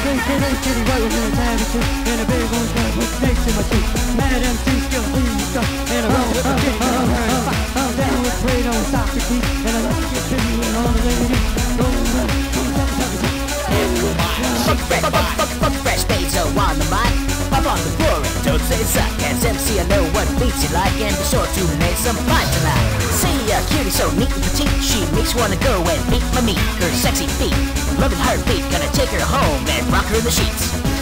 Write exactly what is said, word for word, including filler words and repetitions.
Straight kitty, kitty, right with an attitude. And a big old gun with snakes in my teeth. Mad M C skill, please stuff. And a roll with a kick, I'm down with Fredo and Socrates. And I like to get busy with all the ladies. Fuck fresh, fuck, fuck, fuck fresh, Bezo on the mic. Up on the floor and don't say suck. As M C I know what beats you like, and be sure to make some fun tonight. See a cutie so neat and petite, she makes you wanna go and meet my meat. Her sexy feet, loving heartbeat, gonna take her home and rock her in the sheets.